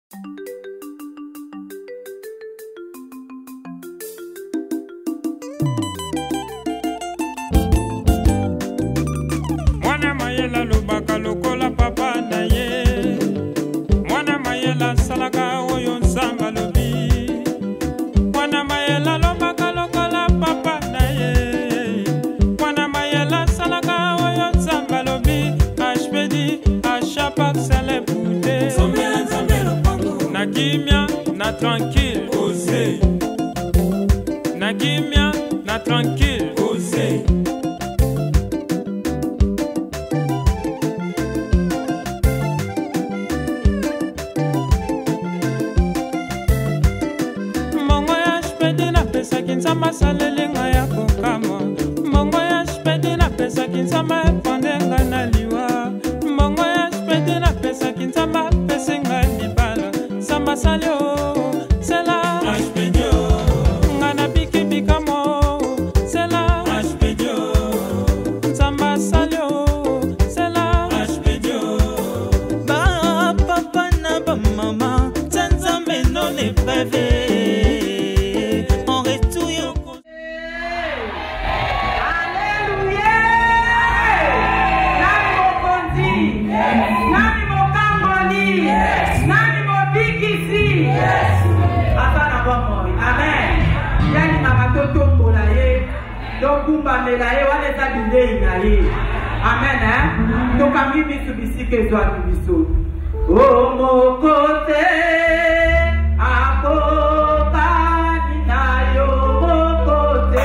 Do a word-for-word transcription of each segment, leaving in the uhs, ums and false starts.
Mwana mayela lobaka lokola papa na ye. Mwana mayela salaka oyo nzamba lobi. Mwana mayela lobaka lokola papa na ye. Mwana mayela salaka oyo nzamba lobi. H P D achapak sele poude. Na kimia na tranquille osé. Na kimia na tranquille osé. Kinsama salelinga ya kokama Mongo ya shpedi na pesa kinsama epondenga na liwa Mongo ya shpedi na pesa kinsama pesinga libala Samba salio, sela Ashpedio Ngana biki bikamo, sela Ashpedio Samba salio, sela Ashpedio Ba papa na ba mama Tanza meno ne breve Amen, hein? Donc, à mi bisou que soit bisou. Oh, mon côté, à côté, mon côté.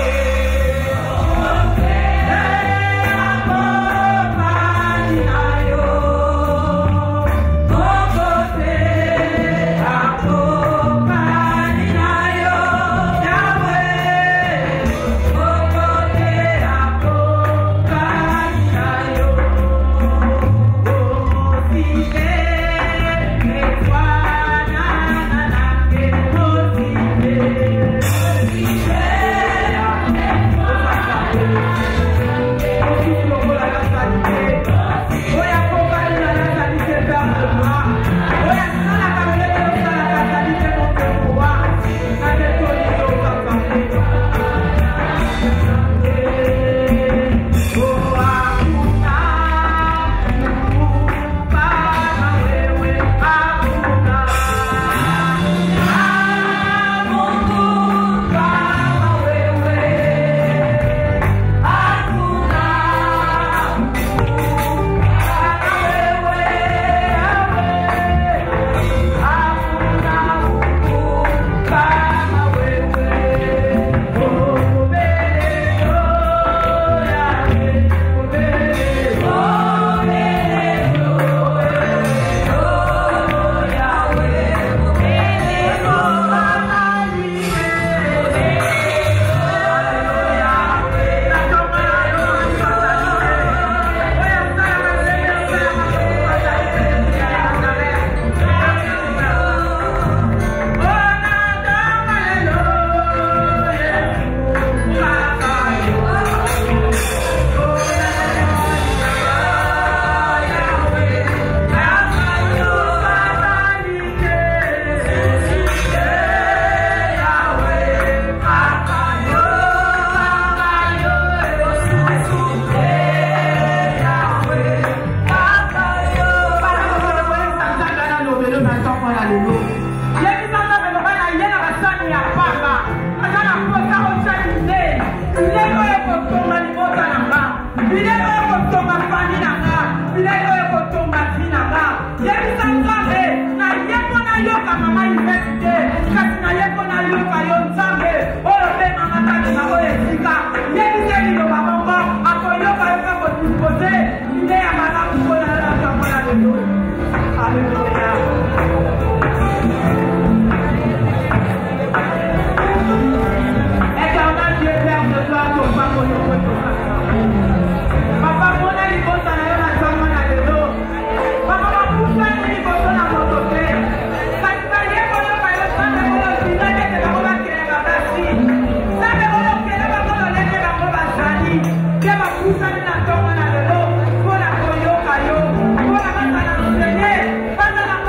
Para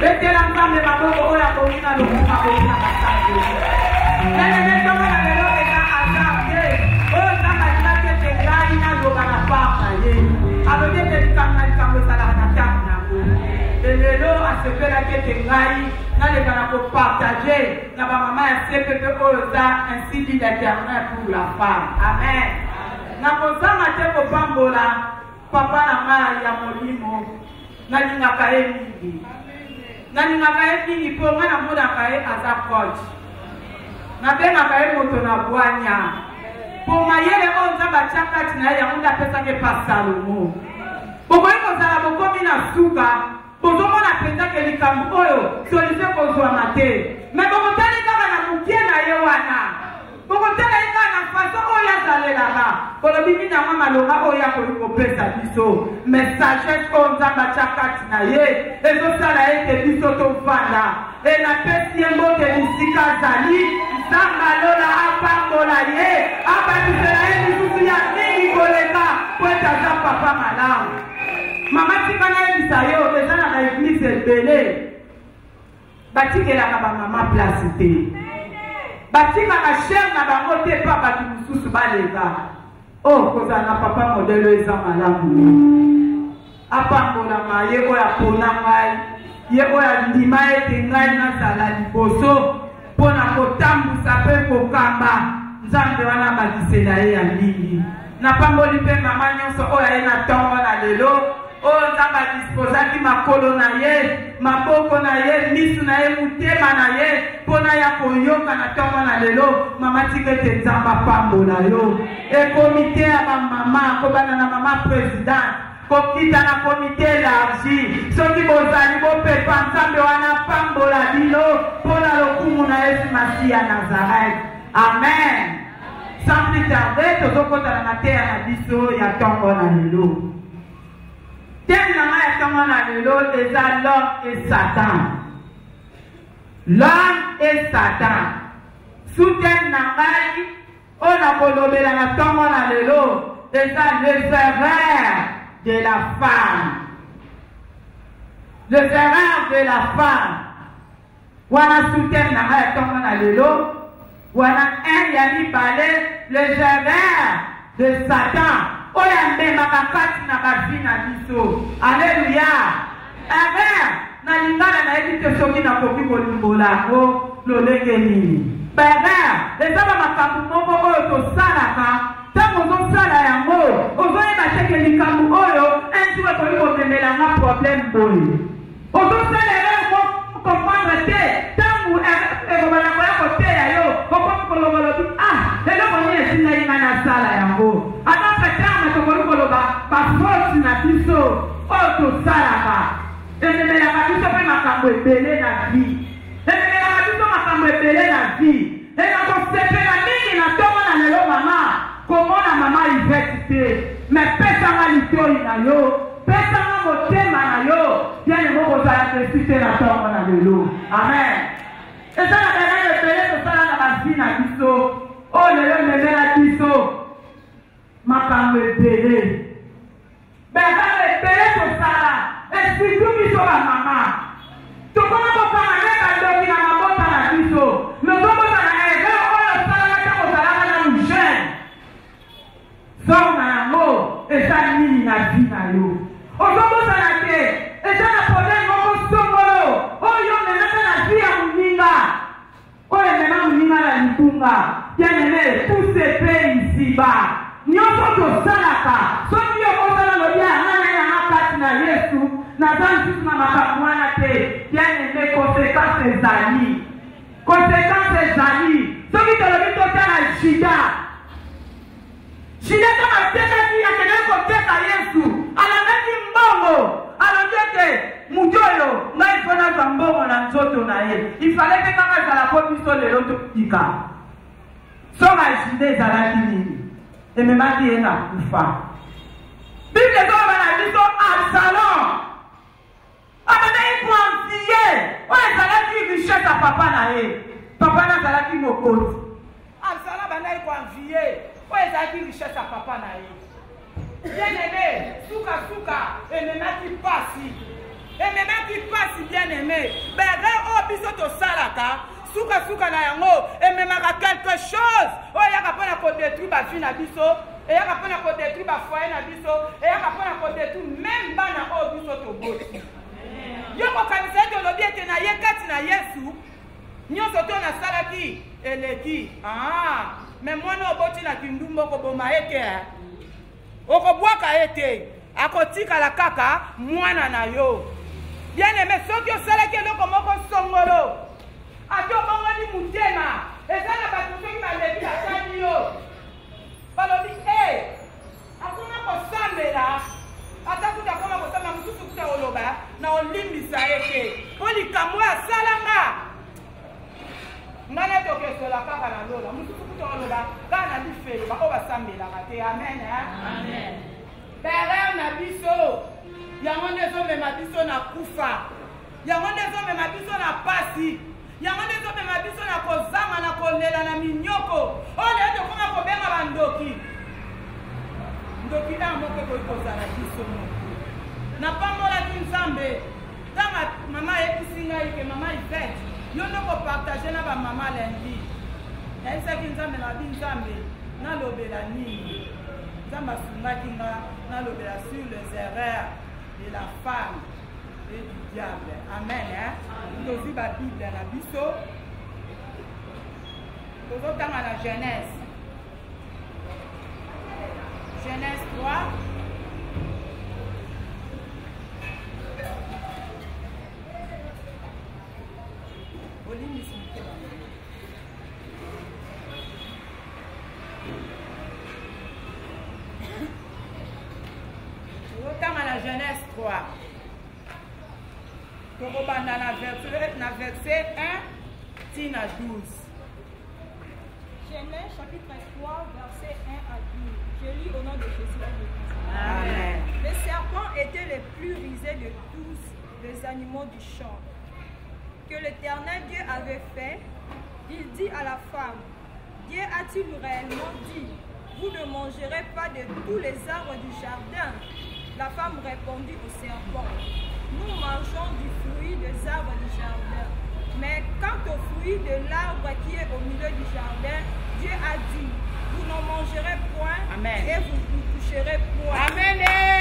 Ete la femme de maboko oya komina lokuma komina kasanje. Nene netonga na lelo eza azarde. Oyo zanga dinake tengai na loka na papa ye. Alode te likanga likambo esala na tamu nango. Lelo asepela ke tengai na leka na kopartager na ba mama ya C P P oyo za ainsi dit l'Éternel pour la femme. Amen. Na kozanga te kopambola papa na ngai ya molimo nalingaka ye mingi nalingaka ye mingi mpo ngai namonaka ye aza coach nabengaka ye moto na bwanya mpo mayele oyo nzambe atia kati na ye yango nde apesaki pa Salomo bokoki kozala bokomi na suka bozomona mpenzake likambo oyo solise kozwama te me bokotali kaka na mokie na ye wana bokotala ye kaka na faso oyo azalelaka kolobi mini yango maloba oyo akoki kopesa biso mais sagesse oyo nzambe atia kati na ye ezosala ete biso tovanda enapesi ye mbote bisika azali nzambe alola apambola ye abatisela ye lisusu ya mingi koleka po ete aza papa malamu mama tika nayebisa yo eza na baeglise ebele batikelaka bamama place te batikaka shere na bango te mpa bato mosusu baleka o kozala na papa modele eza malamu apambolama ye oyo apona ngai ye oyo andima ete ngai nazala liboso mpo na kotambusa mpe kokamba nzambe wana bakisela ye ya mingi napamboli mpe mama nyonso oyo aye na ntongo na lelo oyo nzambe adispozaki makolo na ye maboko na ye misu na ye motema na ye mpona ya koyoka na ntongo na lelo mama tika ete nzambe apambola yo ekomite ya bamama kobanda na mama président kokita na komite élargi soki bozali bopepa nzambe wana pambola bino mpona lokumu na yesu masiya ya Nazareth. Amen. Sans plus tarder tozokotana na teya na biso ya ntongo na lelo. Thème na ngai ya ntongo na lelo eza l'homme et Satan. L'homme et Satan. Sous-thème na ngai oyo nakolobela na ntongo na lelo eza les erreurs de la femme. Les erreurs de la femme. Wana sous-thème na ngai ya ntongo na lelo wana un ya mibale les erreurs de Satan. Oya mbemaka kati na bavi na biso. Alléluia. Amen. Na lingana na yebi te soki na koki kolimbola yango lolenge nini. Baba, eza ba makambo moko oyo tosalaka ntango ozosala yango ozoyeba teke likambo oyo un jour ekoki komemelanga problème boye. Ozosala yango comprendre te ntango ekobalako ya koteya yo okoki kolobalobi ah eloko nini esingai nga nasala yango. Adonke terme tokoki koloba baforce na biso oyo tosalaka ememelaka biso mpe makambo ebele na vie. Ememelaka biso makambo ebele na vie. Ekakosepela mingi na ntongo na lelo mama komona mama ivete te me pesanga litoi na yo pesanga motema na yo bien yango kozala tesu te na ntongo na lelo. Amen. Eza na bana ebele tosala na basi na biso oyo lelo ememela biso makambo ebele makambo ebele tosala esitu biso bamama tokoma kokanga ne badoki na mabota na biso mezobota na eza oyo osalaka ta kozalaka na jeune zonga yango eza nini na vi na yo ozobosana te eza na problème moko songolo oyo memaka na vi ya moninga oyo emema moninga na litunga tianene puse pe isiba nyonso tosalaka soki okosala lobi yangana yanga kati na yesu naza nsusu na makambo wana te tianene conséquence ezali conséquence ezali soki tolobi totala shida shida kaka tekaki akendeki koteka yesu alandaki mbongo alobi ete mutu oyo ngai mpo nazwa mbongo na nzoto na ye ifaleke kaka ezala po biso lelo totika soka shida ezalaki nini ememaki ye na kufa. Bible ezoloba na biso Absalom abandaki koanfie oyo ezalaki richesse ya papa na ye papa na azalaki mokonzi. Absalom abandaki koanfie oyo ezalaki richesse ya papa na ye bien aimé suka suka ememaki pasi Et même qui passe bien aimé. Ben, oh, biso to salaka. Souka souka na yango. Et même quelque chose. Oh, il y a pas na détruire ba vie na biso. Et il y a pas na détruire ba foyer na biso. Et il y a pas na détruire même ba na oh biso to boti. Yo ko kanisa to lobi ete na ye kati na Yesu. Nyonso to na salaki eleki. Ah, mais moi no boti na kindumbo ko boma ete. Okobwaka ete. Akotika la kaka mwana na yo. Bien aimé, soki osalaki eloko moko songolo. Ato bongani mutema. Eza na bato soki balebi asali yo. Balobi eh akuna kosambela. Ata kuta koma kosamba mususu kuta oloba na olimbisa ete. Poli kamwe asalanga. Ngana toke sola kaka na lola. Mususu kuta oloba kana lifelo ba obasambela kate. Amen. Amen. Père na biso. Yango ndezo mema biso na kufa. Yango ndezo mema biso na pasi. Yango ndezo mema biso na kozama na kolela na minyoko. Ole ete koma kobenga bandoki. Ndoki na moko ko ikozala biso mo. Na pambola ki nzambe. Tama mama episinga ike mama Yvette. Yo ndoko partager na ba mama lundi. Na isa ki nzambe na bi nzambe na lobela nini. Nzambe asungaki nga na lobela sur les erreurs de la femme et du diable. Amen. Hein? Nous aussi la Bible la biso. Nous autres dans la Genèse. Genèse trois. Dans la Genèse trois. Dans verset un, tina douze. Genèse chapitre trois, verset un à douze. Je lis au nom de Jésus. Amen. Le serpent était le plus rusé de tous les animaux du champ que l'Éternel Dieu avait fait. Il dit à la femme, Dieu a-t-il réellement dit, vous ne mangerez pas de tous les arbres du jardin? La femme répondit au serpent, nous mangeons du fruit des arbres du jardin. Mais quant au fruit de l'arbre qui est au milieu du jardin, Dieu a dit, vous n'en mangerez point. Amen. Et vous ne toucherez point. Amen.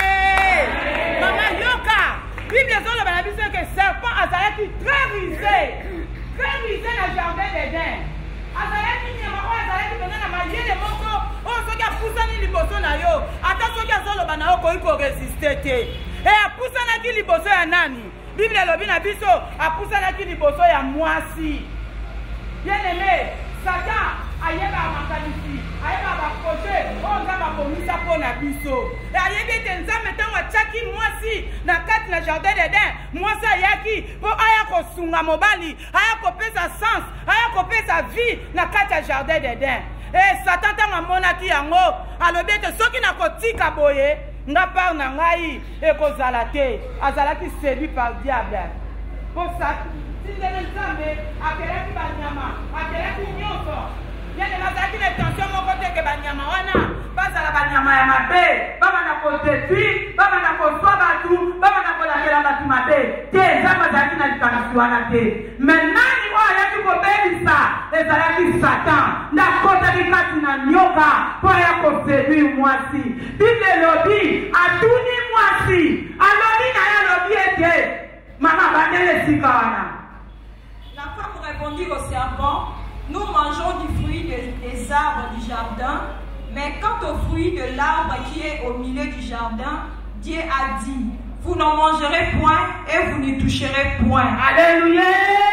Amen. Maman Yoka, Bible est dans la Bible que le serpent a été très risé. Très risé dans le jardin d'Éden. Azalaki nyama azalaki benana mayele moko o soki apusani liboso na yo ata soki azoloba na yo koyi ko résister te e apusanaki liboso ya nani Bible elobi na biso apusanaki liboso ya mwasi bien aimé Satan ayeba makanisi ayeba baprojet o nzambe akomisa mpo na biso e ayebi ete nzambe ntango atiaki mwasi na kati na jardin d'Eden mwasi ayaki mpo aya kosunga mobali aya kopesa sens aya kopesa vie na kati ya jardin d'Eden e Satan ntango amonaki yango alobi ete soki nakotika boye nga part na ngai ekozala te azalaki séduit par diable mpo tindele nzambe akelaki banyama akelaki nyonso yene nazalaki na intention moko teke banyama wana bazala banyama ya mabe babanda kodetruire babanda kozwa batu babanda kolakela batu mabe te nzambe azalaki na likanisi wana te me nani oyo ayaki kobebisa ezalaki Satan ndakotaki kati na nyoka mpo aya koseduire mwasi Bible elobi atuni mwasi alobi na ye alobi ete mama bandele sika wana. La femme répondit au serpent, nous mangeons du fruit des, des arbres du jardin, mais quant au fruit de l'arbre qui est au milieu du jardin, Dieu a dit, vous n'en mangerez point et vous n'y toucherez point. Alléluia!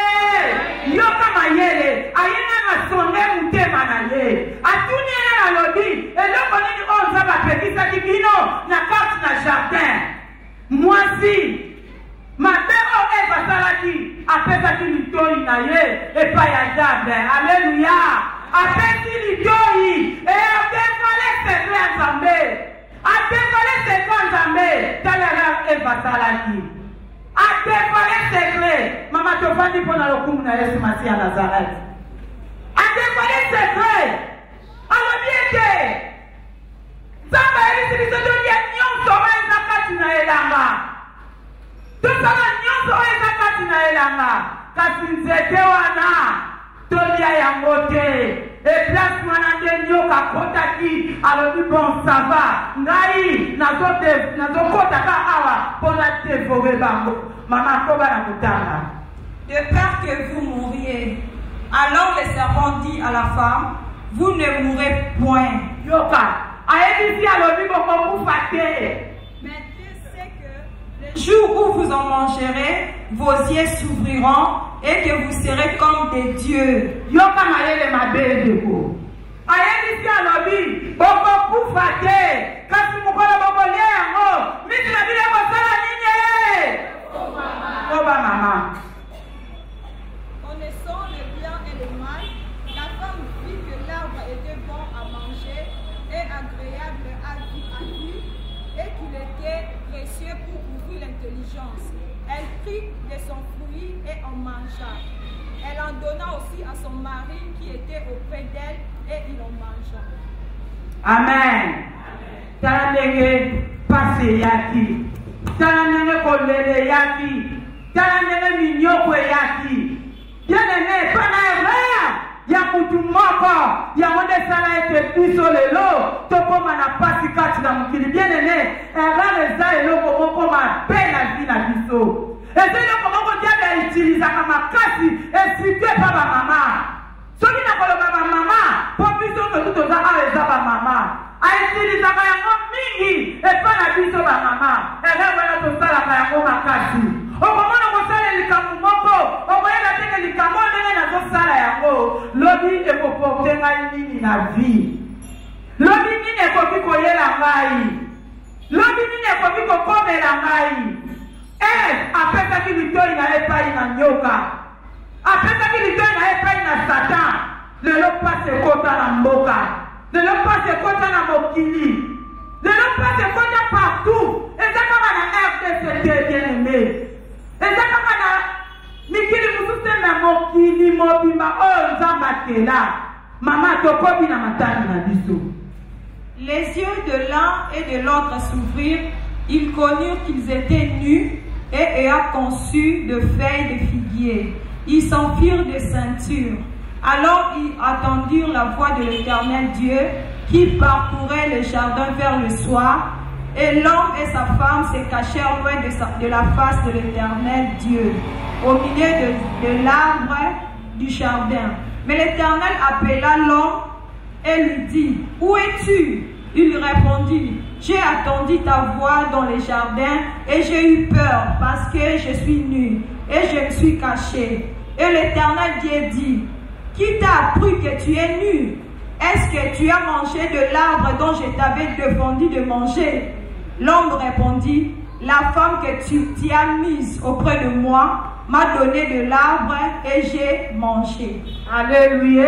Yoka mayele, ayena na sonde mutema na ye. Atuni na lodi, eloko nini onza bapekisa kibino na kati na jardin. Mwasi Mateo Eva salaki apesaki litoi na ye epai ya Nzambe. Alléluia. Apesi litoi e apefale sekre ya Nzambe. Apefale sekre ya Nzambe. Tala Eva salaki. Apefale sekre. Mama tofandi pona lokumu na Yesu Masiya Nazareth. Apefale sekre. Alobi ete Nzambe elisi biso tolia nyonso oyo eza kati na elanga. Tout ça elanga kasi nzete wana tolia yango te et place wana nde nyoka kotaki alobi bon ça va ngai nazokota ka awa mpona devore bango mama koba na kotanga. De peur que vous mouriez. Alors le serpent dit à la femme, vous ne mourrez point. Yoka ayebi si alobi bokokufa te. Mais Dieu sait que le jour où vous en mangerez, vos yeux s'ouvriront et que vous serez comme des dieux. Yoka mayele mabedeko. Ayebi si alobi bokokufa te. Kasi mukolo bokolia yango. Miti na bile kosala nini? Oba mama. Connaissant le bien et le mal, la femme vit que l'arbre était bon à manger et agréable à vue et qu'il était précieux pour ouvrir l'intelligence. Elle prit de son fruit et en mangea. Elle en donna aussi à son mari qui était auprès d'elle et il en mangea. Amen. Talandenge passe yaki. Talandenge kolele yaki. Talandenge minyoko yaki. Bien-aimé, pas erreur. Ya mutu moko ya monde sala ete biso lelo tokoma na pasi kati na mukili. Bien-aimé, erreur eza eloko moko mabe na vie na biso. Eza eloko moko diable utilisaka makasi esitue pa ba mama. Soki na koloba ba mama, po biso to toza awa eza ba mama. Autilisaka yango mingi epa na biso ba mama. Erreur wana tosalaka yango makasi. Okomona kosala likambo moko, okoyeba teke likambo ndenge nazosala yango, lobi ekoporte ngai nini na vie. Lobi nini ekoki koyela ngai. Lobi nini ekoki kokomela ngai. Eh, apesaki litoi na epai na nyoka. Apesaki litoi na epai na Satan. Lelo pase kota na mboka. Lelo pase kota na mokili. Lelo pase kota partout. Eza kama na R D C T bien-aimé. Eza kama na mikili mususe na mokili mobimba oyo nzamba kela. Mama tokobi na matani na biso. Les yeux de l'un et de l'autre s'ouvrirent. Ils connurent qu'ils étaient nus et ayant conçu de feuilles de figuier. Ils s'enfirent des ceintures. Alors ils attendirent la voix de l'Éternel Dieu qui parcourait le jardin vers le soir. Et l'homme et sa femme se cachèrent loin de, sa, de la face de l'Éternel Dieu, au milieu de, de l'arbre du jardin. Mais l'Éternel appela l'homme et lui dit, « Où es-tu » Il lui répondit, « J'ai attendu ta voix dans le jardin et j'ai eu peur parce que je suis nu et je me suis caché. » Et l'Éternel Dieu dit, « Qui t'a appris que tu es nu? Est-ce que tu as mangé de l'arbre dont je t'avais défendu de manger ?» L'homme répondit, « La femme que tu, tu as mise auprès de moi m'a donné de l'arbre et j'ai mangé. » Alléluia!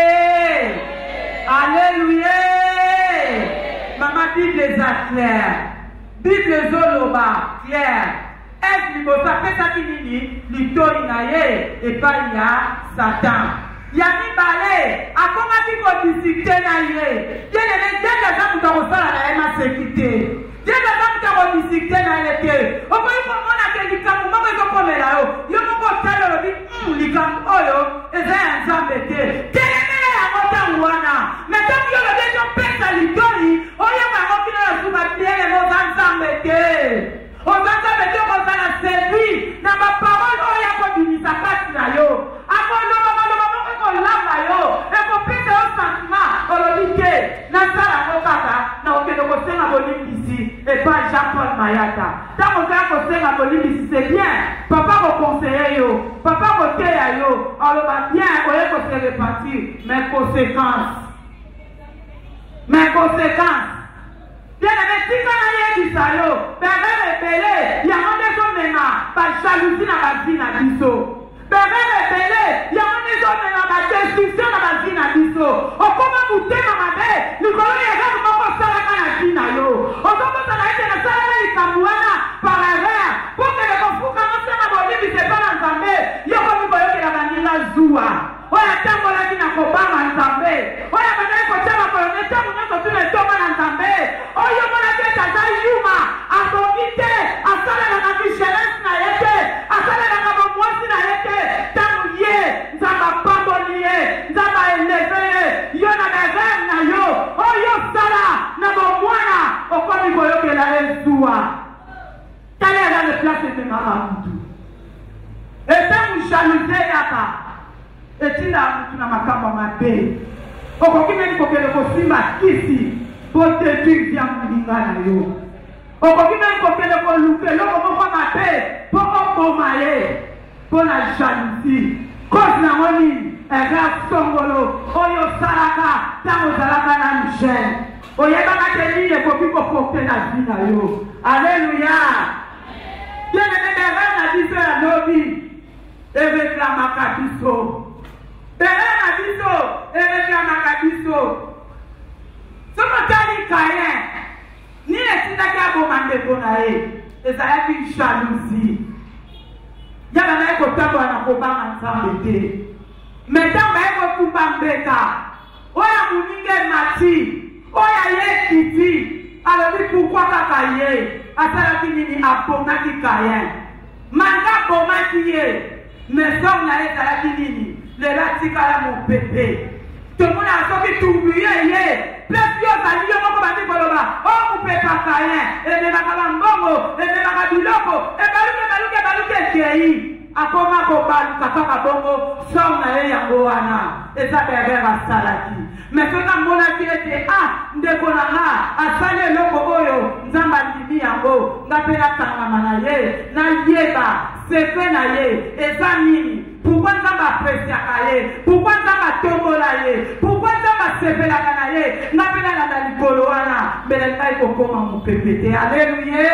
Alléluia! Maman, Bible est claire. Bible zoloba claire. Est-ce que vous savez ça qui dit l'itoli naye et pas il y a Satan. Yami balé, a comment tu peux discuter naye? Dieu ne dit que ça nous avons ça la même sécurité. Dieu ne dit que vous discuter naye. Au point où on a que l'ikamu moko iko comme là yo. Yo moko talo lo bi hum l'ikamu oyo eza nzambete. Kelele ya mota wana. Mais tant que le déjà pesa l'itoli, oyo bango kino la suba bien le mota nzambete. Obanza bete ko sana servi na ma parole oyo ko dimisa kati na yo. Akono mama mama ko lamba yo. E ko pesa o sentiment olobike na sala ko kaka na okelo ko senga bolimbisi et pas Jean-Paul Mayata. Ta ko ka ko senga bolimbisi c'est bien. Papa ko conseiller yo. Papa ko teya yo. Oloba bien oyo ko se répartir mais conséquences. Mais conséquences. Bien aimé, si quand on y est du salaud, bébé rebelle, il y a un des hommes maintenant, par jalousie dans la vie na biso. Bébé rebelle, il y a un des hommes maintenant, par destruction dans la vie na biso. O comment vous t'aimez ma belle, nous connaissons les gens qui vont faire la vie na yo. O comment ça a été le salaire de Kamouana par erreur, pour que les conflits commencent à mourir, mais c'est pas l'ensemble. Il y a comme vous voyez que la vanilla zoua. Oya tango la kina kobama nzambe. Oya bana ko tama ko ne tango ne ko tuna toma na nzambe. Oya mona keta za yuma, asongite, asala na kishelen na yete, asala na kabo mwasi na etinda mutu na makambo mabe okoki meni kokende kosimba kisi po détruire bien moninga na yo okoki meni kokende koluka eloko moko mabe po okoma ye mpo na jalousie cause nango nini eza songolo oyo osalaka ntango ozalaka na migene oyebaka te nini ekoki koporte na vi na yo alleluya bien-aimé na biso ya lobi ereklamaka biso bere na biso ereklamaka biso soki otali kayen nini etindaki aboma ndeko na ye ezalaki jalousie yaba naye kotambola na kobanga nzambe te me ntango aye kotumba mbeka oyo moninga emati oyo aye kiti alobi pourkui kaka ye asalaki nini abomaki kayen manga abomaki ye mesong na ye ezalaki nini lelo atikala mopepe tomona soki tumbuye ye place yo ozali yo moko bandi koloba o mopepa kayen ememaka bambongo ememaka biloko ebaluke ebaluke ebaluke ekei akoma kobaluka kaka bongo song na ye yango wana eza berere asalaki me soki amonaki ete ah ndeko na nga asali eloko oyo nzambe andimi yango nga mpe nakangama na ye nayeba sekre na ye eza nini pourkui nzambe apresiaka ye pourkui nzambe atombola ye pourkui nzambe asepelaka na ye nga mpe nalanda likolo wana mbele ngai kokoma mopepe te alleluye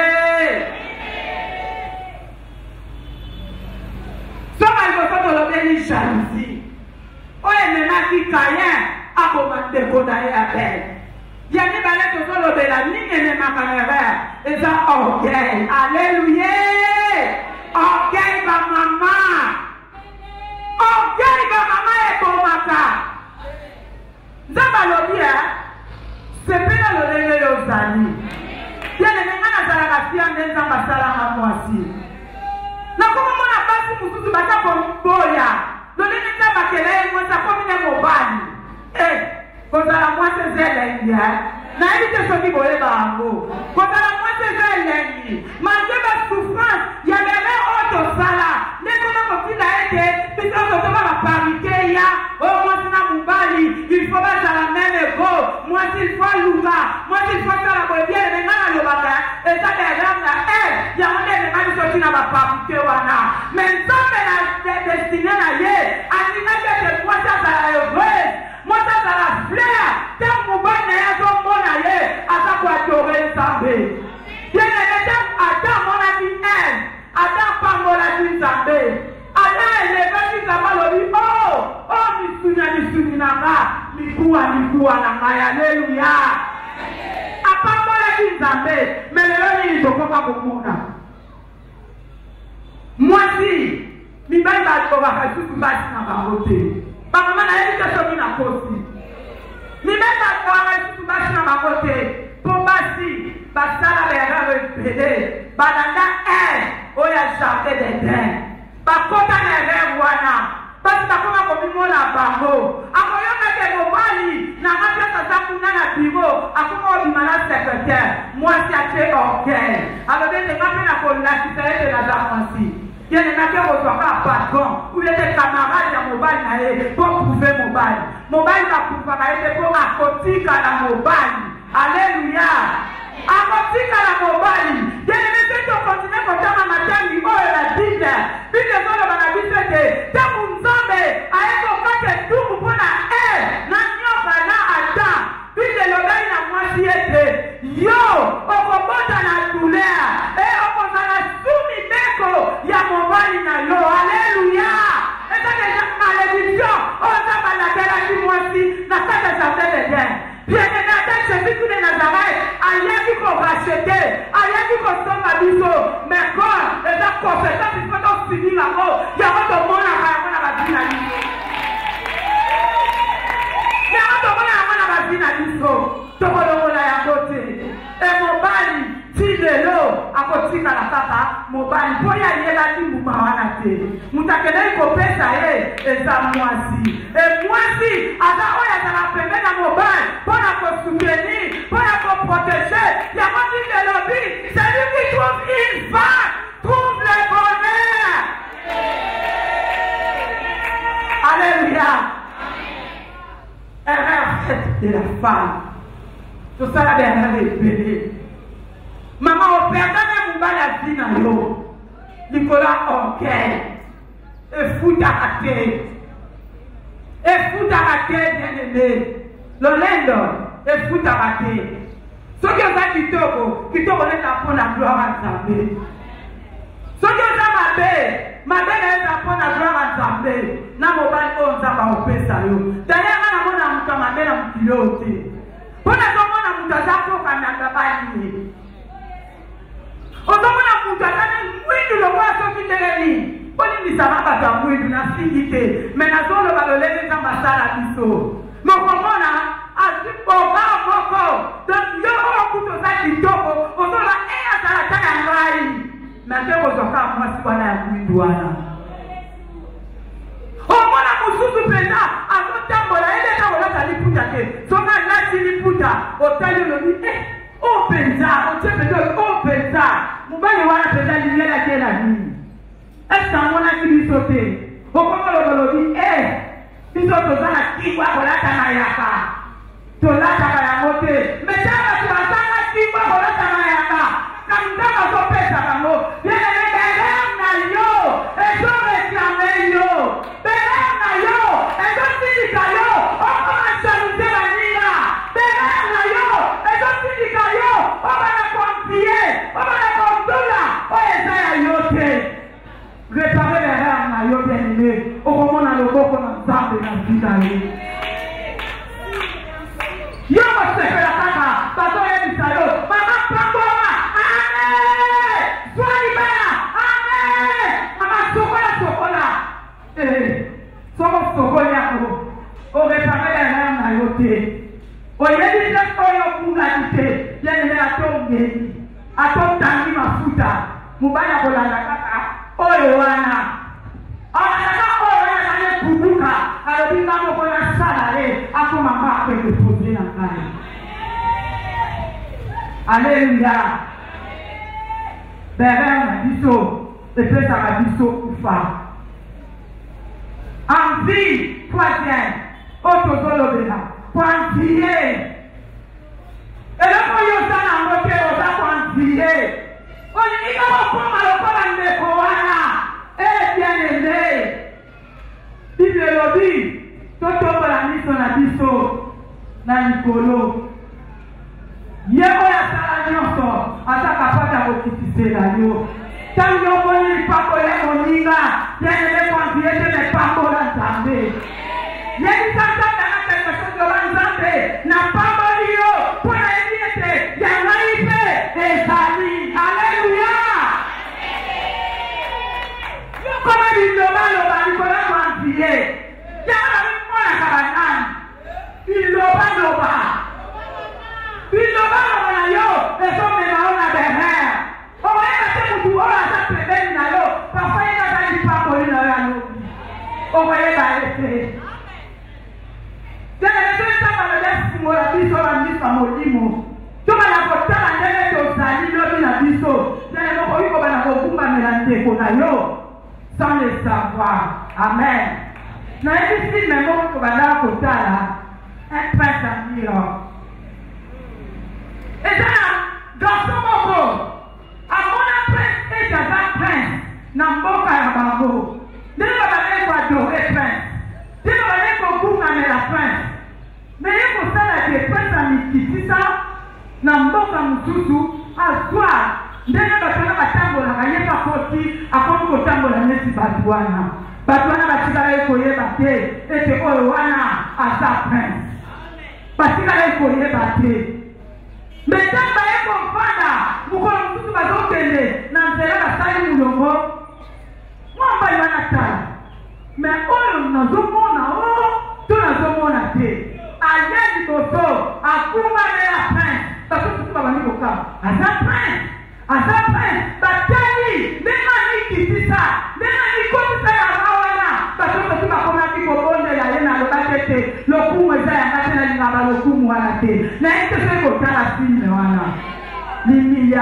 soka liboso tolobeli jalousie oyo ememaki kayen akoma ndeko na ye abel ya mibale tozolobela nini ememaka na ye eza orgueil alleluye orgueil bamama orgueil bamama ebomaka nzambe alobi sepela lolenge yo ozali bien-aimé nga nazalaka fia nde nzambe asalanga mwasi nakomomona basi mosusu baza koboya lolenge nzambe akela ye mwasi akomi ne mobali kozala mwasi eza elengi nayebi te soki boyeba yango kozala mwasi eza elengi mange basouffrance ya bebe oyo tosala nde koma kotinda ete biso totoba baparike ya oyo mwasi na mobali ilfo bazala meme ego mwasi ilfo aluka mwasi ilfo asala boye bien nga nalobaka eza derrière na e yango nde emema biso tina baparike wana me nzambe na destine na ye andingaki ete mwasi azala heureuse mwasi azala flair te mobali na ye azomona ye aza koadore nzambe bien-aimé te ata amonaki ene ata apambolaki nzambe ata elevaki nzambe alobi o o misuni ya misuni na nga mikuwa mikuwa na ngai alleluya apambolaki nzambe me lelo nini tokoka komona mwasi mibali balobaka susu basi na bango te bamama nayebi te soki na kosi mibali balobaka susu basi na bango te mpo basi basala berere ebele balanda ere oyo ya jardin d'Eden bakota na erere wana basi bakoma komimona bango akoyoka te mobali na nga mpe aza kuna na biro akoma obima na secrétaire mwasi atie orgueil alobi ete nga mpe na kolakisa ete naza mwasi yene nake kozwaka patron ou ete camarade ya mobali na ye po prouve mobali mobali baprouvaka ete po akotika na mobali alleluya akotika na mobali yene mese tokontinue kotanga matangi oyo na bible bible ezoloba na biso ete ntango nzambe aye kokata etumbu mpo na e na nyoka na adam bible elobeli na mwasi ete yo okobota na douleur e okozala sumi beko ya mobali na yo alleluya eza deja malédiction oyo nzambe alakelaki mwasi na kati ya jardin d'Eden bien-aimé ata jésus de nazareth ayaki korachete ayaki kosomba biso mais god eza compétence ifo tosibili yango yango tomonaka yango na bavi na biso yango tomona yango na bavi na biso tokolongola yango te e mobali ti lelo akotikala kaka mobali mpo ye ayebaki mbuma wana te moto akendeki kopesa ye eza mwasi e mwasi aza oyo azala pembe na mobali mpo na kosoutenir mpo na koprotege yango ti lelobi celui qui trouve une femme trouve le bonheur alleluya Erreur faite de la femme. Tout ça là derrière les bébés. Maman, au père, dans la vie, Nicolas, ok. Et fou d'arrêter. Et fou d'arrêter, bien aimé. Le lendo, et fou d'arrêter. Ce qui est qui togo, qui togo est pour la gloire à Zambé. Ce qui est ma belle, ma belle est pour la gloire à Zambé. Na mobile on Zamba au Pesayo. D'ailleurs, on a mon amour, ma belle en pilote. Pour la gloire à Moutazapo, on a gabali. Otomona mutazana mwindu lo kwa soki teleni. Poli ni sama bata mwindu na singite. Mena zolo balolele za masala biso. Mokomona asipo ba moko. Donc yo okuto za kitoko. Otola eya sala tana ngai. Nante ozoka mwasi wana ya mwindu wana. Omona mususu penda azotambola ele ka wala taliputa ke. Songa lati liputa otali lo ni eh. Open that, open that, open that. Mubali wana pesa lilela kela nini? Esta mwana kili sote. Okoma lobolobi eh. Biso tozana kibwa kolata na yaka. Tolata kaya mote. Metaba tuwasanga kibwa kolata na yaka. Kamdama so pesa kamo. Yene belem na yo. Ezo reklame yo. Belem na yo. Ezo sindika yo. Okoma chaluze la nina. Belem na yo. Ezo sindika yo. Okoma na konfiye. Okoma na kondola. Oye zaya yote. Réparer les rêves na yo bien aimé. Okoma na loboko na zambe na vida yo. Yo mo sefe la kaka. Bato ye misayo. Mama pangoma. Amen. Swali bana. Amen. Mama sokola sokola. Eh. Somo sokola ko. O réparer les rêves na yo te. Oye di je oyo kunga dite. Bien aimé atonge. Atontangi mafuta. Mubaya kolanda kaka. Oyo wana. Anataka oyo wana kane kubuka. Alobinga moko na salare. Ako mama akweke pose na kane. Alléluia. Bébé na biso. Epesa na biso ufa. Envie. Troisième. Otozolobela. Quantier. Et le moyen de la moitié, on va quantier. On dit que on prend le corps de Koana. Eh bien aimé. Il le dit. Toto pour la mission na biso. Na Nicolo. Yego ya sala nyonso. Ata kapata kokitise na yo. Tango moni pako ya moninga. Bien aimé quantier de les pako la Zambé. Yegi santa na quelque chose de l'anzambe. Na pako yo. Pour la unité. Yanaïpe. Et Zali. Alléluia. Comment il le va, le va, il faut la quantier. Y'a la cabanane. Il le va, le va. Il le va, le va, yo. Et son mémoire, on a des rêves. On va y mettre tout, on va s'appeler Ben Nayo. Parfois, il y a des pas pour une heure à l'eau. On va y laisser. C'est le seul temps que le laisse pour la vie sur la vie par Molimo. Tout le monde a porté la nez de Zali, le bin à biso. C'est le moment où il va la mélanger pour Nayo. Sans le savoir. Amen. Dans les films, même on va là pour ça là, un prince à dire. Et ça, dans ce moment, à mon prince et à un prince, n'importe quel bango. Ne va pas adorer prince. Ne va pas aller pour la prince. Mais il faut ça là que prince a mis ça, n'importe quel moutou, à soi. Ndenge batona batambola kaye pakoti akomi kotambola neti bato wana bato wana batikala ekoyeba te ete oyo wana aza prince batikala ekoyeba te metamba baye kovanda mokolo mosusu bazokende na nzela basali molongo mwambali wana tala me oyo nazomona o to nazomona te aye liboso akumbana ya prince bato mosusu babandi kokaba aza prince. Asapre, bateli, nema ni kitisa, nema ni kotisa ya mawana, batoko tuba koma kiko bonde ya yena lobatete, lokumu eza ya matena lingaba lokumu wana te. Na ete se kota la filme wana.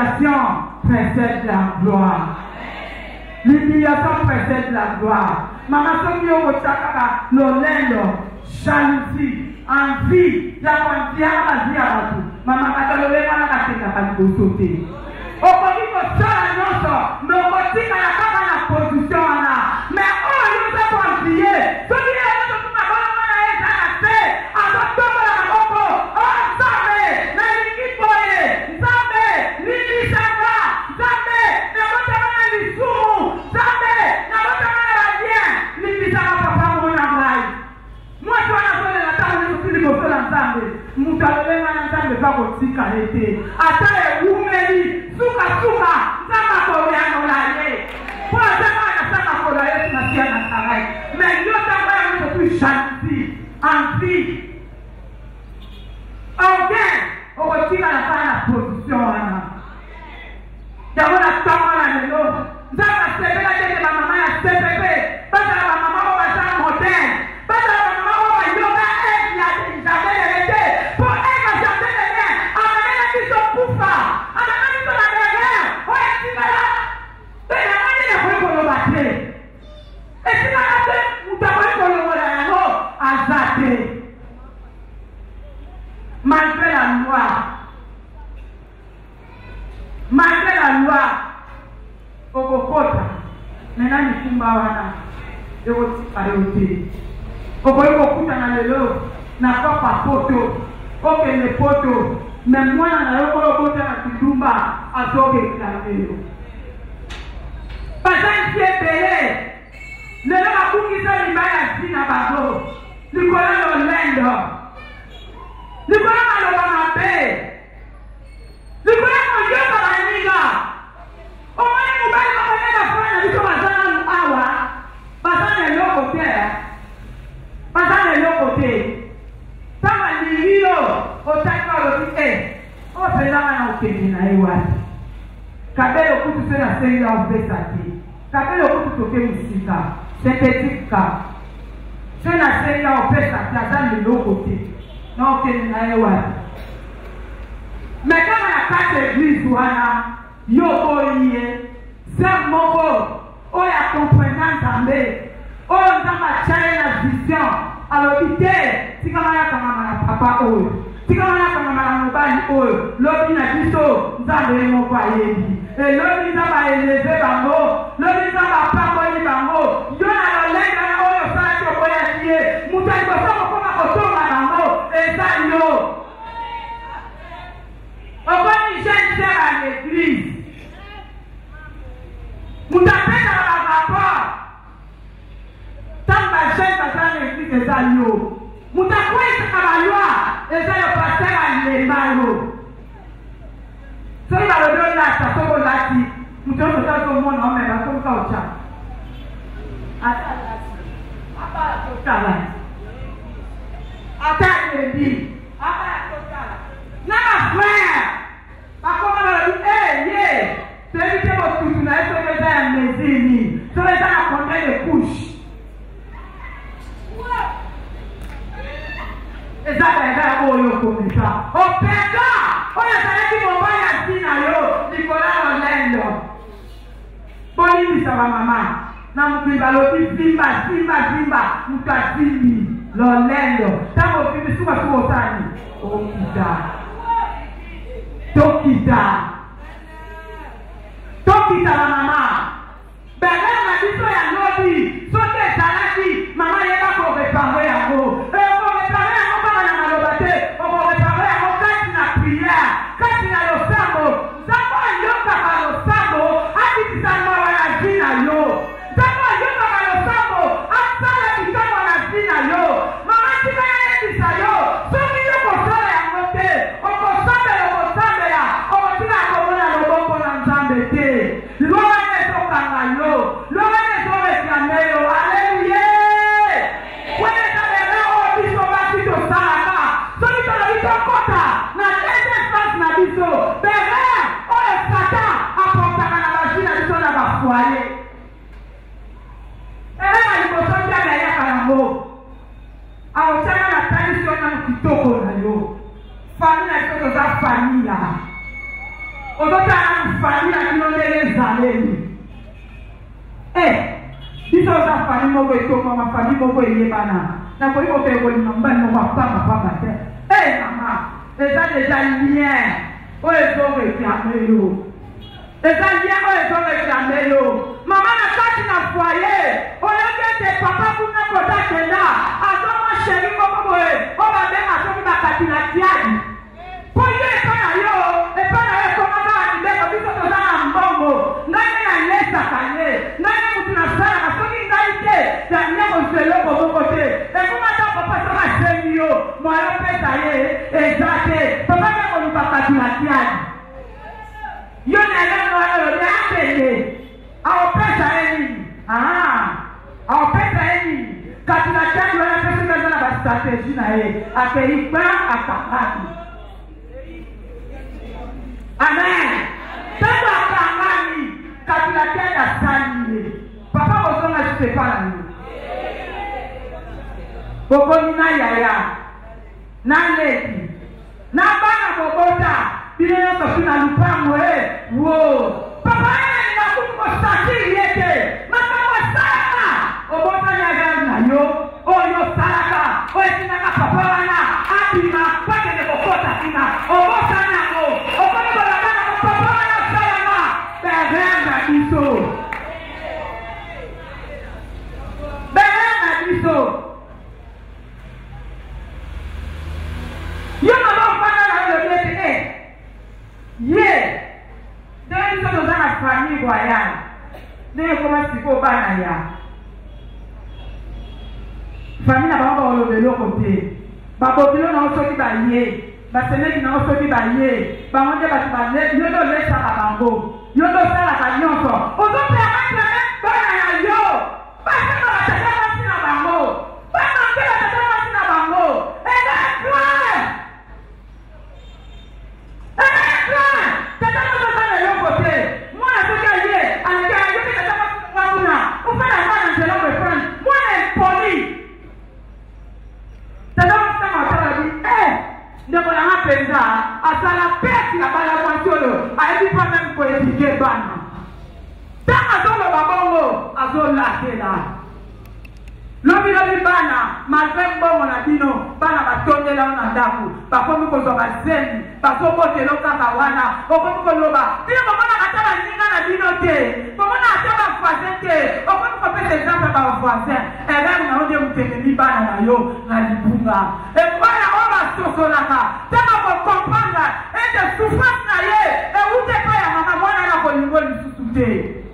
L'humiliation précède la gloire. L'humiliation précède la gloire. Maman soki yo kochaka lolendo, jalousie, envie, ya kwantia bazi ya batu. Maman katalole wana katenga kalikosote. Okoki kosala nyonso, me okotika ya kaka na position wana. Me oyo yoza kwantie, soki ya yozo kuna bala wana eza na se, azotoba na maboko, oh Nzambe, na likipoye, Nzambe, lilisanga, Nzambe, na bota wana lisumu, Nzambe, na bota wana radien, lilisanga papa mwana mrai. Mwatu wana zole na tamu nisupili kosola Nzambe, mutalole wana Nzambe bako tika ete, ataye umeli, suka suka, Nzambe kore anolaye. Kwa Nzambe anasaka kore yesu na siya na sarai. Mais yo tamba ya mito tu jalousie, envie. Okay, okotika na kaya na position wana. Jamona tamba na lelo. Nzambe sebela tete ba mama ya C P P. Bata ba mama ba bata moderne. Bata ba mama ba yoga et la jamais hérité. Pour elle la jamais hérité. Amana biso kufa. Amana biso la guerre. Oye sibala. Bena mani na kwa kolo bate. Et sibala te mutawe kolo wala yango azate. Malgré la loi. Malgré la loi. Okokota. Nena ni kumba wana. Ewo tipayote. Okoyoko kuta na lelo. Na papa poto. Oke le poto. Memwana na yoko okota na kidumba. Azoge klaveo. Pasan siye pele. Lelo makungisa libaya zina bago. Likola lo lendo. Likola maloba mabe. Likola mojoko maniga. Omani mubali makonega fanya biko bazana awa. Bazana loko te. Bazana loko te. Tama nilio. Otaka lobi e. O pelama na ukeni na ewati. Kabelo kutu sena senga obesa te. Kabelo kutu toke musika. Synthetique. Sena senga obesa te. Azana loko te. Na ukeni na ewati. Mais kama ya kate église wana yo oye c'est moko oya comprendre Nzambe oyo Nzambe achane na vision alobi te tikama ya kama na papa oyo tikama ya kama na mobali oyo lobi na biso Nzambe moko ayebi e lobi Nzambe eleve bango lobi Nzambe apamboli bango yo na lolenga oyo sala to koya tie mutai ko soko koma kotonga bango eza yo. Ogoni jeune sœur à l'église. Moutapenda la rapport. Tant que jeune pasteur à l'église est à yo. Moutakwesa kama loi est à le pasteur à l'emalo. Soki ba lo do la ta ko lati. Mutoto ta ko mo na me ba ko ka ocha. Ata lati. Apa ko tala. Ata ebi. Apa ko tala. Nana frère. Par contre, on a dit, hé, hé, celui qui est au tout, là, il faut que ça ait mes ennemis. Ça va être à combien de couches. Et ça, c'est un peu comme ça. Au péda, on a dit qu'il ne faut pas y aller, Nicolas Orlando. Bonne ça va, maman. Non, tu vas l'autre, Simba, Simba, Simba, nous t'as dit, l'Orlando. Ça va, tu me souviens tout au temps. Oh, putain. Tokita. Tokita la mama. Bele na biso ya lodi. Sote salati. Mama yeba ko réparer yango. E ko réparer yango kama na maloba te. O ko réparer yango kati na prière. Kati na losambo. Zako yoka ka losambo. Ati tisama wa jina yo. Zako yoka ka losambo. Asala kitamo na jina yo. Mama tika ya tisa yo. Soki yo ko sala yango te. O ko sala yo ko sala ya. O ko tika ko mona loboko na Nzambe te. Loa ne to kanga yo. Loa ne to reclame yo. Alléluia. Wene tabele o biso basito salaka. Soki to biso kota. Na tete espace na biso. Bere o esata apokaka na bajina biso na bafoyer. Ere na likosondi abeyaka yango. Aotiana na tradition na kitoko na yo. Famille na kitoko za famille. Odota na famille na kinondele zaleni. Eh, biso za famille. famille moko etoma ma famille moko eyebana na koyi koke kolinga mbali moko apamba pamba te eh mama eza déjà lien oyo ezoreklame yo eza lien oyo ezoreklame yo mama na kati na foyer oyoki ete papa kuna kota kenda azoma sheri moko boye o babenga soki bakati na tiadi po yo epa na yo epa na yo ekomaka bandeko biso toza na mbongo ngai na lesaka ye ngai mutu na salaka soki ngai te tania kozeloko moko te ekomata papa soka seni yo moyo pesa ye eza te papa ke koluka kati na tiadi yo na eleno oyo leakende aopesa ye nini aopesa ye nini kati na tiadi wana pesi meza na bastrategie na ye akei kpa akangaki amen tango akangani kati na tiadi asali ye papa kozonga jisepa na yo bokomi na yaya na leki na bana bobota bino nyonso mpina lupango e wo papa ene nakuti kosakiri ete makambo esalaka obotani agari na yo oyo osalaka oyo etinaka papa wana abima pakende kokota tina obotani yango okomi kolabana ko papa wana osalama berere na biso berere na biso yo nabofana na yo lobete e ye ndenge biso toza na famille royale ndenge koma sikoyo bana ya famille na bango bakoloba eloko te babobilo nango soki baye baseneki nango soki baye bango nde bato yo nde olesaka bango yo nde osalaka nyonso ozopermetre bana ya yo basaka batata mwasi na bango banange batata mwasi na bango electoire electoire tata moto osala eloko te mwana soki aye aleke ayoki tata mwasi kuna ofana mwana nzela reprendre mwana empoli tata mwasi na matala bi e ndeko yanga mpenza asala pesi ya bala mwasi oyo ayebi pa meme koedike bana ntango azoloba bongo azolakela lobi-lobi bana malgré mbongo na bino bana batondela na ndako bakomi kozwa bazemi bazobotelo kaka wana okomi koloba bino bomona ata baninga na bino te bomona ata bavoisin te okomi kopesa exemple bavoisin erere na yo nde motemeli bana na yo na libunga ebana oyo basosolaka ntango kokomprendre ete souffrance na ye ewute epai ya mama mwana na kolingo lisusu te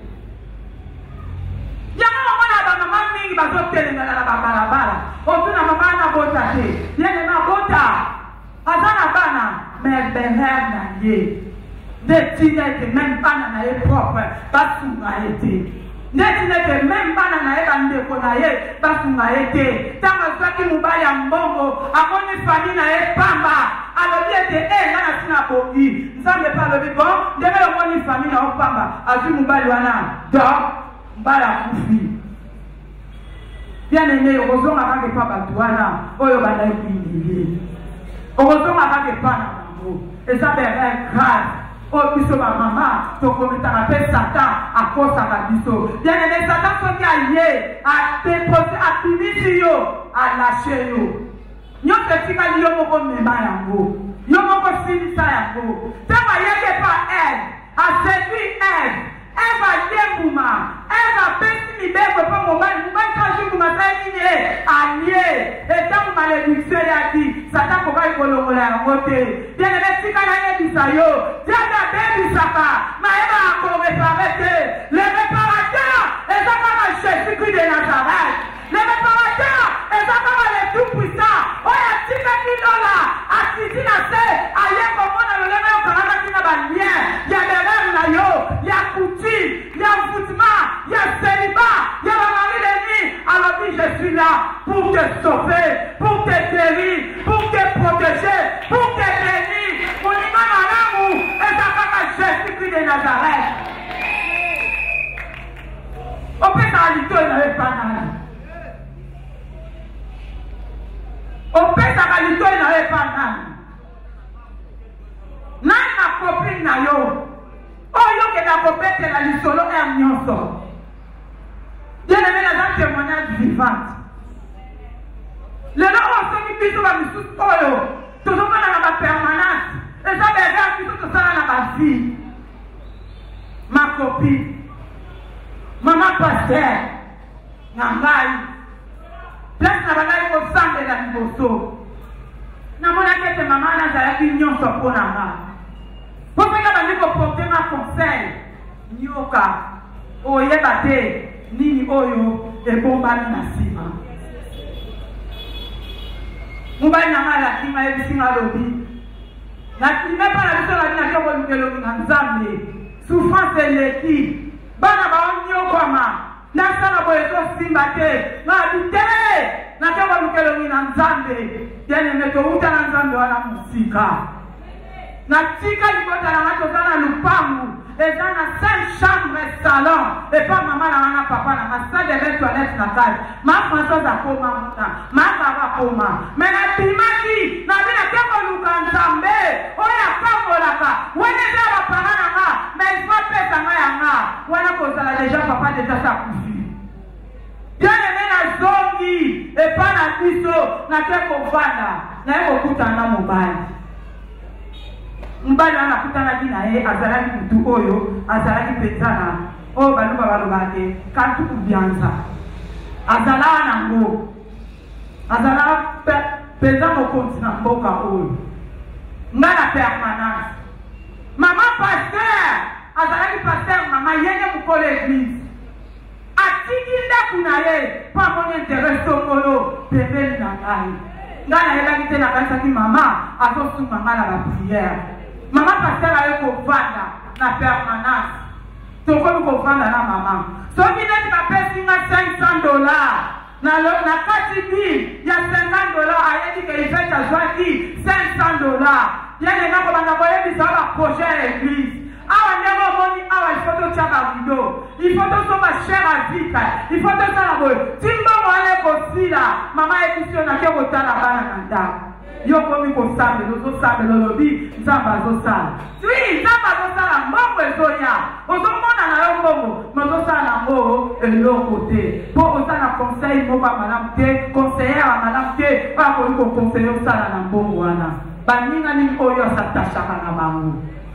yango mwana bamama mingi bazotelengana na babalabala otuna mama na bota te yene na bota aza na bana mais beher na ye ndetina ete meme bana na ye propre basunga ye te ndetina ete meme bana na ye bandeko na ye basunga ye te ntango azwaki mobali ya mbongo amoni fami na ye pamba alobi ete e nga na tina bongi nzambe mpe alobi bon ndenge omoni fami na yo pamba azwi mobali wana donc mbala kufi bien aimé okozonga kaka epa bato wana oyo bandai kuingilie okozonga kaka epa na bango eza berere grave oyo biso bamama tokomitaka mpe satan akosaka biso bien aimé satan soki aye adepose akimisi yo alashe yo nyonso etikali yo moko mema yango yo moko silisa yango ntango ayeke epa eve asedui eve eva dembuma eva pesi mibeko mpo mobali mobali tajunguma sainini e alie etango malédiction yaki satan kokai kolongola yango te biene betikala yebisa yo diable abebisaka mayeba akorepare te le réparateur eza kaka jésus-christ de nazareth le réparateur eza kaka le tout puissant oyo atikaki lola asiti na se aye komona lolenge yokalakaki na balien ya berere na yo ya coutume ya voutement ya célibat ya bamari leni alobi je suis là pour te sauver pour te guérir pour te protéger pour te bénir moninga malamu eza kaka jésus-christ de nazareth opesaka litoi na ye panani opesaka litoi na ye panani nani na copine na yo oyo ke na kopetela lisolo ya nyonso bien aimé naza témoignage suivante. Le nom aussi qui puisse va nous soyo. Tout le monde a la permanence. Et ça veut dire que tout ça dans ma vie. Ma copine. Maman pasteur. Nangai. Place na bangai ko sande la liboso. Na mona kete maman na zala ki nyon so ko na nga. Po pe ka bandi ko porter ma conseil. Nyoka. Oye bate nini oyo e bomba na sima. Mubali na mala kima e bisinga lobi. Na kime pa na biso la bina kyo lukelo na nzambe. Souffrance eleki. Bana ba onyo kwama. Na sana boye to simba te. Na bite. Na kyo lukelo na nzambe. Yene meto uta na nzambe wana musika. Na tika likota na mato sana lupangu. Et dans la seule chambre et salon, et pas maman, la papa, la salle de toilette, la case. Ma Françoise a coma, ma papa coma. Mais la timaki, n'a pas la cama lukanzambe, oh ya camo la ca, où est déjà la parana, mais il faut faire sa main, où est cause la déjà papa déjà sa couche. Bien aimé la zongi, et pas la biso, n'a pas qu'on vanda, n'a pas qu'on t'a mobile. Mbali wana kutana kina ye azalaki kutu oyo azalaki pezana o baluba balobake kantu kubianza azala nango azala pe, peza mo kontina mboka oyo ngana permanence mama pasteur azalaki pasteur mama yenge mukolo église atikinda kuna ye pa moni intérêt songolo pembeni na ngai ngana yebaki te na kanisa ki mama azosunga ngala la prière. Maman pasteur a eu vanda na permanence. Donc on vanda na maman. So qui n'est pas payé cinq cents dollars. Na le na katini il y a cinquante dollars a dit que il fait ta joie qui cinq cents dollars. Il y a des gens qui vont envoyer des gens projet à l'église. Ah on est moni ah il faut tout ça vidéo. Il faut tout ça ma chère à vie. Il faut tout ça la boy. Timba mo ale ko sila. Maman est ici on a que botta la bana nanda. Yo komi ko sambe lozo sambe lolobi nzamba zo sala oui nzamba zo sala mbongo ezoya ozomona na yo mbongo mozo sala ngo eloko te po osala conseil moko malamu te conseiller wa malamu te pa ko ko conseiller osala na mbongo wana baninga ni oyo asatashaka na bango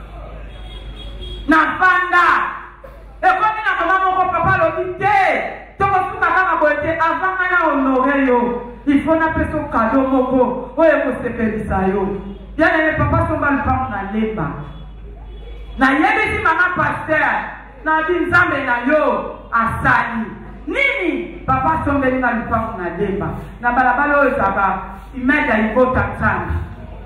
na fanda ekomi na mama moko papa lobi te toko suka kaka boete avanga na honore yo. Il faut n'appeler son cadeau moko. Oh, il faut se faire ça yo. Bien les papa sont mal pas na lemba. Na yebe si maman pasteur. Na di nzambe na yo asali. Nini papa sont venu na lupa na lemba. Na balabala o zaba. Imeda ibota sana.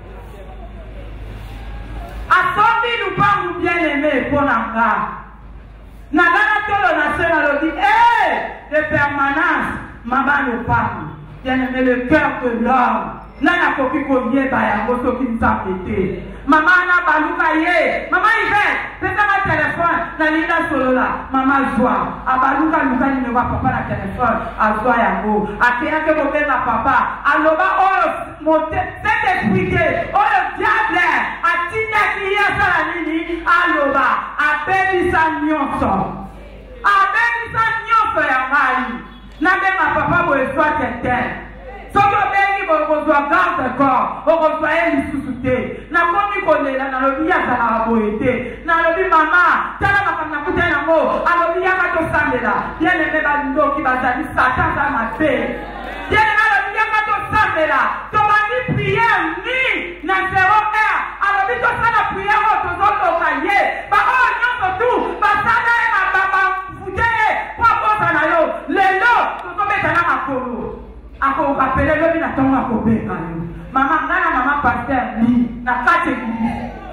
Asombi lupa bien aimé pour nanga. Na gana tolo na sena lo di eh de permanence maman le parle. Bien-aimé, le cœur de l'homme. Nana koki ko yeba ya ngoso ki nzapete. Mama na baluka ye. Mama Yvette, pesa ma téléphone na linda solola. Mama joie. Abaluka luka ni ne va papa na téléphone. Azwa ya go. Akena ke bobe na papa. Aloba oh monte cet esprit oh le diable. Atinda ki ya sala nini aloba. Abeli sa nyonso. Abeli sa nyonso ya ngai. N'avez ma papa pour soit quelqu'un. Ce que vous avez besoin garde corps, vous reçoyez les sous-soutés. N'a pas mis qu'on est là, n'a le bien à la beauté. N'a le bien maman, t'as la maman n'a pas un mot. Alors il y a pas de sang là. Bien aimé Balindo qui va dire Satan dans ma paix. Bien aimé le bien pas de sang là. Tu vas ni prière ni n'a zéro heure. Alors il faut ça la prière aux autres au cahier. Bah oh non surtout, bah ça là et ma maman foutez. Pas bon ça là yo. Les lots, tu tombes dans la makolo. Ako rappeler le bina tonga ko beka yo. Mama ngana mama pasteur ni na kate ni.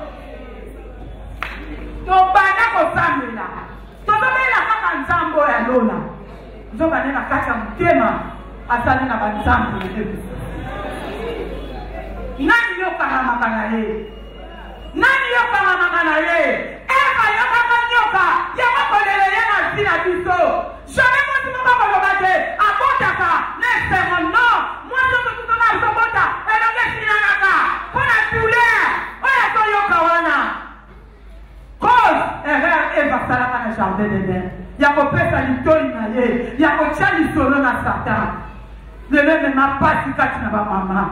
To bana ko samela. To tomela kaka nzambo ya lola. Nzoba nena kata mtema asane na banzambo yebu. Nani yo kama makana ye? Nani yo kama makana ye? Eva yo kama nyoka. Ya makolele ye na sina biso. Jamais moi tu m'as pas colobate. Abotaka. N'est-ce non? Moi je me suis donné à Sobota. Et le gars s'il en a qu'à. Pour la douleur. Oya to yo kawana. Cause erreur Eva salaka na jardin d'Eden. Yako pesa litoi na ye. Yako tia lisolo na Satan. même pas si tu n'as pas maman.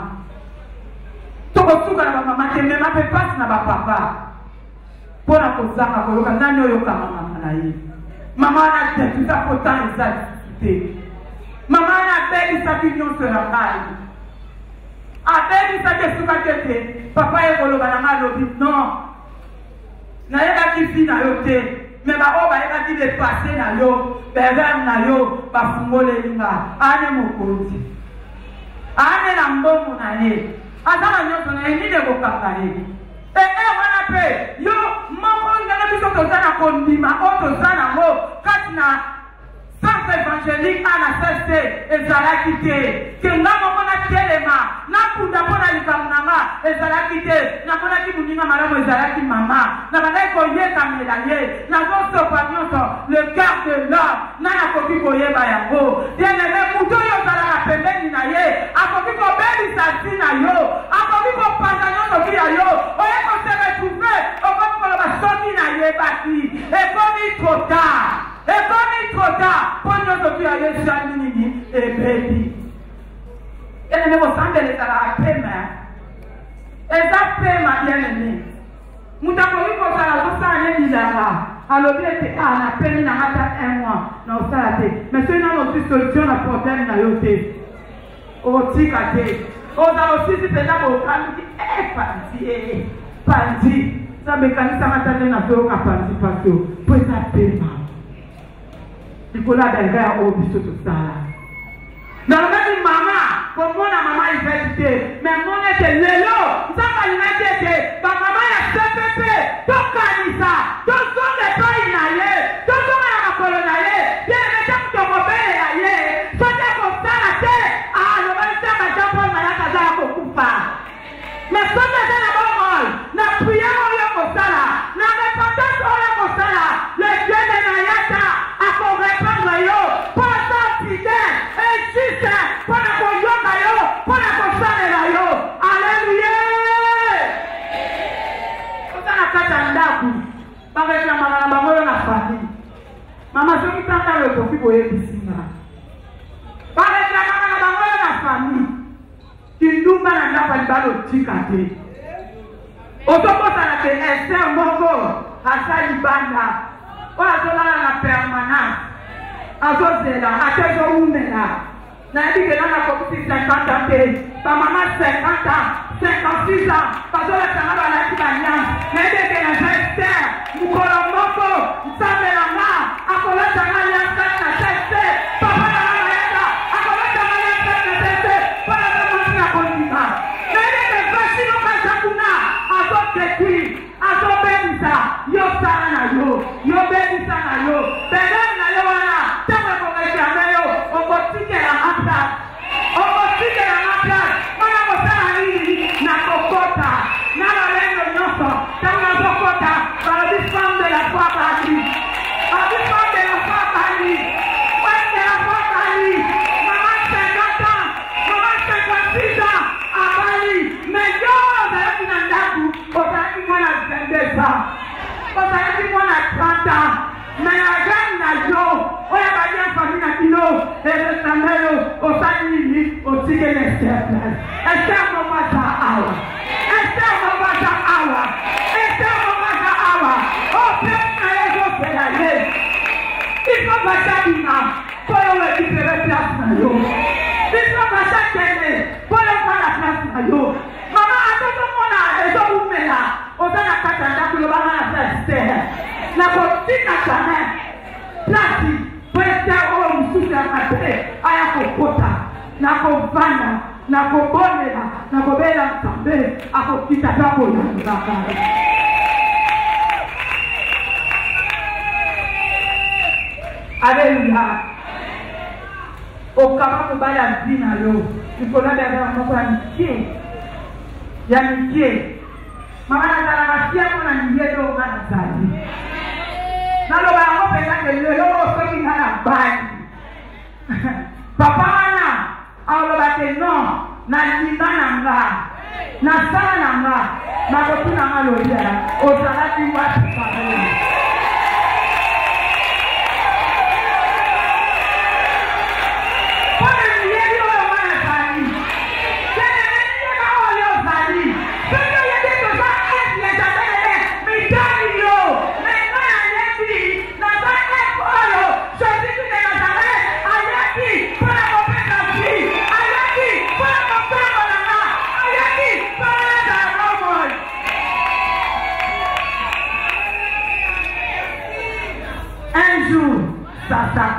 Tu as tout à la maman, tu n'as pas pas si tu n'as pas papa. Pour la cause, tu as maman. Maman a dit tout ça pour tant de satisfaire. Maman a dit sa opinion sur la caille. A dit sa question que papa est pour le banana lobby. Non. N'a pas qui finit à l'hôtel. Mais ma robe a dit de passer na yo, bevem na yo, ba fungole linga, ane mokonzi. Ane na mbomu na ye. Azama nyoto na ye ni de bokaka ye. E e wana pe, yo moko ngana biso tozana kondima, o tozana mo, kati na centre évangélique ana cessé ezalaki te. Ke nga mona telema, na kunda pona likamnanga ezalaki te. Na mona ki muninga malamu ezalaki mama. Na bandai koyeka melaye, na goso panyoto, le cœur de l'homme, na na koki koyeba yango. Bien-aimé, muto yo zalaka pembeni na ye, akoki kobelisa ntina yo, akoki kopasa nyonso ki ya yo, oye ko se retrouver, okoki koloba soki na ye baki, ekomi trop tard. Ekomi trop tard, pour nyonso ki ya Yesu anini ebebi. Bien-aimé, vous semblez les à pema. Eza pema, bien-aimé. Mutakoli ko sala ko sala ne dilala. Alors bien que ah na peine na hata un mois na osala te. Mais c'est une autre solution na problème na yote. O tika te. O da aussi si penda ko kanti eh panti eh panti. Ça me kanisa matane na so ka panti pasio. Pour ça pema. Il faut la derrière au biso to sala. Na ngati mama, ko mona mama ifete. Mais mona te lelo, saka linatete. Ba mama ya C P P, to kanisa, to sonde pai na ye, to sonde ya makolo na ye. Ye meta to mobele ya ye. Sote ko sala te, ah lo ba nta ba japo na ya kaza ko kufa. Mais sote tena bomol, na prière yo ko sala, na repentance yo ko sala. Le Dieu de na yata, a ko répondre yo, pas ça fidèle, et juste, pour la koyoka yo, pour la kosale la yo. Alléluia. Kata ndaku bangeka na mama na bango na famille mama soki tanga le kofi boye bisinga bangeka na mama na bango na famille kindumba na ndapa libalo tika te otokota na te ese moko asali banda ola zola na permanence azozela atezo umela na yebike na kofi cinquante ans te ba mama cinquante ans cinquante-six ans parce que ça va la tibania mais dès que la geste mukolo moko nsambe na nga akola tanga ya kana teste papa na maeta akola tanga ya kana teste para na mwana kondiga mais dès que basi no kasakuna azote kui azobelisa yo sana na yo yo belisa na yo bela na yo wana tanga ko ga jameyo obotike ya hata obotike ya hata na kokota na balendo nyonso tanga kokota para disfam de la foi bali a disfam de la foi bali ouais de la foi bali maman cinquante ans maman cinquante-six ans a bali mais yo ozalaki na ndaku ozalaki mwana vingt-deux ans ozalaki mwana trente ans mais agani na yo oyo abali ya famille na kilo eresamelo osali nini otike na esther esther mopasa awa esther mopasa awa esther mopasa awa opena ezopela ye ifo basabima poyo wekipere place na yo ifo basakene poyo fala place na yo mama atotomona ezoumela oza na kati ya ndako lobanga na sa esther na kotika jamais place po esther oyo mosusu ya mabe aya kokota na kovanda na kobonela na kobela nzambe akokita mpe akolandaka aleluya okaba mobali ya mbi na yo likolo bebea moko ya mikie ya mikie mama nazala masia mpo na miye yo nga nazali naloba yango mpenza ke lelo osoki nga na bani papa wana aloba te non na linga na nga na sala na nga nakotuna nga lolia ozalaki wapi pare pone miyeli oyo wana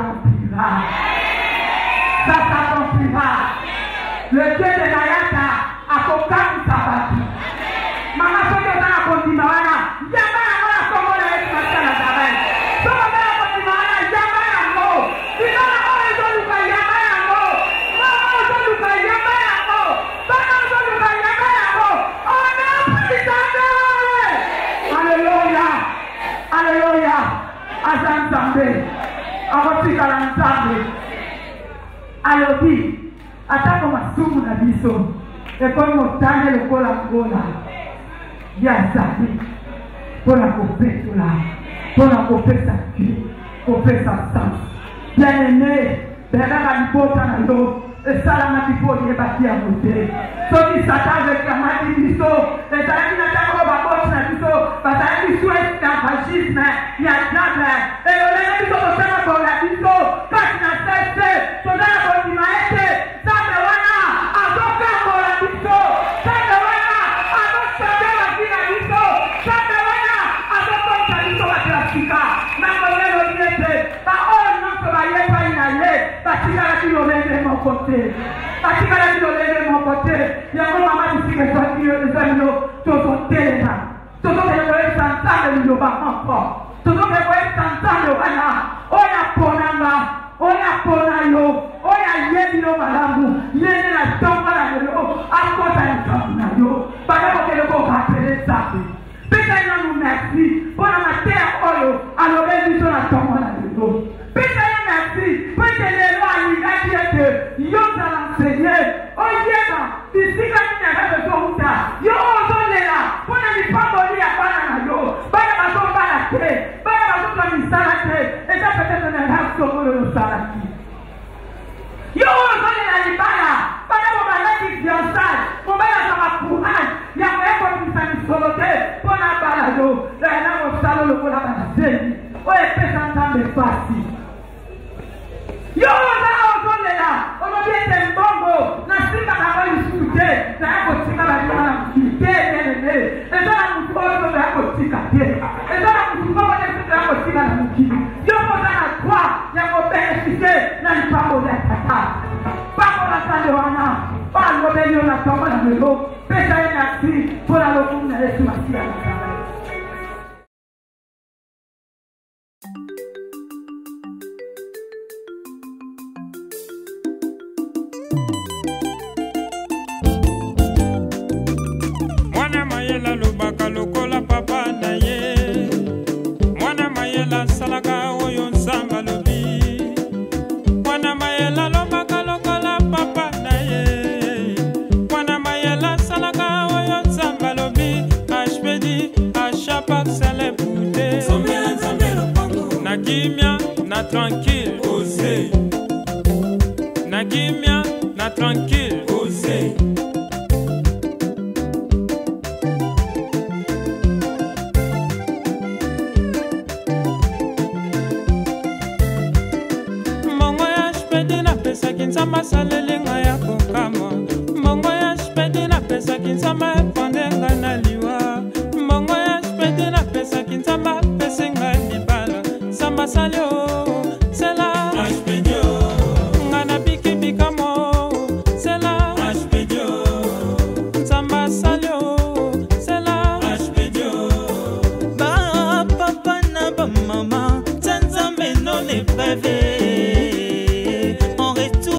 s'accomplira. Ça s'accomplira. Le Dieu de Mayata a coquin sabati. Maman, ce que ça a continué, jamais à moi, comme on l'a dit, à la savane. Ce que ça a continué, jamais à moi. Tu n'as pas besoin de faire jamais à moi. Maman, je ne fais jamais à moi. Maman, je ne fais jamais à moi. On a pris ça. Alléluia. Alléluia. Azan Zambé. Akotika la Nzambe. Alobi. Atako masumu na biso. Ekoni motane lokola ngola. Ya zabi. Pona kopetola. Pona kopesa ki. Kopesa sans. Bien aimé. Bernard a libota na yo. Esala na bipodi ebaki ya mote. Soki Satan réclama di biso. Ezalaki na tako bakoti na biso. Bazalaki souhait na fascisme. Ya diable. Elolele biso kosema kola biso. Kasi na sese. Tozala kondima ete. Zambe wana. Azoka kola biso. Zambe wana. Azoka wakina biso. Zambe wana. Azoka biso wakilafika. Nango lelo diete. Ba on nonso ba yepa inaye. Batika la kilo lele mon côté. Batika la kilo lele mon côté. Yango mama disike kwa kilo lezamino. Toto telena. Toto kwenye santane liloba encore. Toto kwenye santane wana. Oya ponanga. Oya ponayo. Oya yebilo malamu. Yene na tonga na yo. Akota ya tonga yo. Badako keleko kapele sabi. Peka ina nou merci. Pona matea oyo. Alobe biso na tonga na yo. Peka ina merci. Peke lelo alingaki ete. Yoza l'enseigner. Oyeba. Disika nina rebe zonta. Yo ozolela. Pona nipamboli ya bana na yo. Bana bazomba na te. Bana bazomba misala te. Eta peut-être na raso kolo yo salaki. Yo ozolela libala. Bana mobalaki fiançailles. Mobala sama courage. Ya mweko misani solote. Pona bala yo. La ena mosalo lokola bana zeni. Oye pesa ntambe fasi. Yo ozala ozolela. Ozobiete mbongo. Na singa kama yusute. Na yako singa baliwa na mkite. Nene. Ezala mkolo na yako tika te. Ezala mkolo na yako tika na mkini. Yo ozala kwa. Yako benefite. Na nipambo ya tata. Pako na sale wana. Palo benyo na tomba na melo. Pesa ena si. Pola lokumu na yesu masia na sana. Mwana mayela lobaka lokola papa na ye. Mwana mayela salaka oyo nzamba lobi. Mwana mayela lobaka lokola papa na ye. Mwana mayela salaka oyo nzamba lobi. Ashpedi ashapak sele pude. Sombela nzambelo pango. Na kimia na tranquille ose. Na kimia na tranquille ose. Nzamba salelinga ya kokama. Mongo ya shpedi na pesa kinzamba epandenga na liwa. Mongo ya shpedi na pesa kinzamba pesinga libala. Samba salio, sela ashpedio. Ngana biki bikamo, sela ashpedio. Samba salio, sela ashpedio. Ba papa na ba mama, Nzambe no ne pave.